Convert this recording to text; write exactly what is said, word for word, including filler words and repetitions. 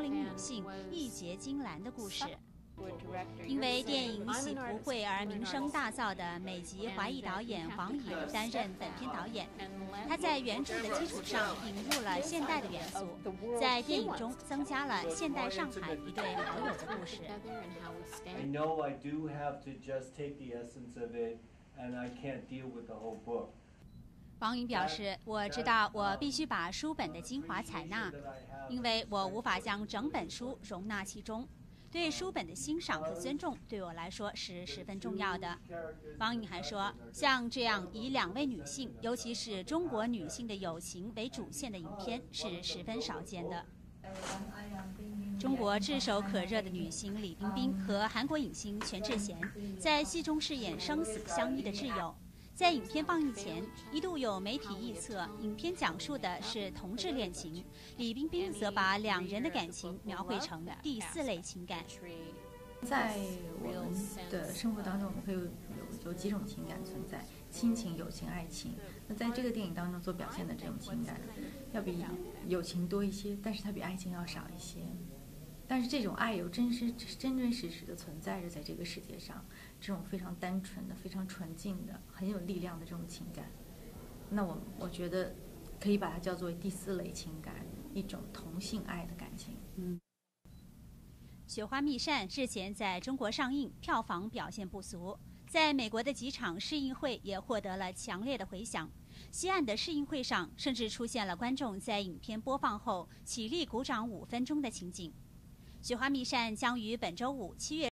龄女性义结金兰的故事。因为电影《喜福会》而名声大噪的美籍华裔导演黄颖担任本片导演。他在原著的基础上引入了现代的元素，在电影中增加了现代上海一对好友的故事。 I know I do have to just take the essence of it, and I can't deal with the whole book. 王颖表示：“我知道我必须把书本的精华采纳，因为我无法将整本书容纳其中。对书本的欣赏和尊重对我来说是十分重要的。”王颖还说：“像这样以两位女性，尤其是中国女性的友情为主线的影片是十分少见的。”中国炙手可热的女星李冰冰和韩国影星全智贤在戏中饰演生死相依的挚友。在影片放映前，一度有媒体臆测影片讲述的是同志恋情，李冰冰则把两人的感情描绘成第四类情感。 在我们的生活当中，我们会有有有几种情感存在：亲情、友情、爱情。那在这个电影当中所表现的这种情感，要比友情多一些，但是它比爱情要少一些。但是这种爱有真实、真真实实的存在着在这个世界上，这种非常单纯的、非常纯净的、很有力量的这种情感，那我我觉得可以把它叫做第四类情感，一种同性爱的感情。 嗯。雪花秘扇日前在中国上映，票房表现不俗，在美国的几场试映会也获得了强烈的回响。西岸的试映会上，甚至出现了观众在影片播放后起立鼓掌五分钟的情景。雪花秘扇将于本周五七月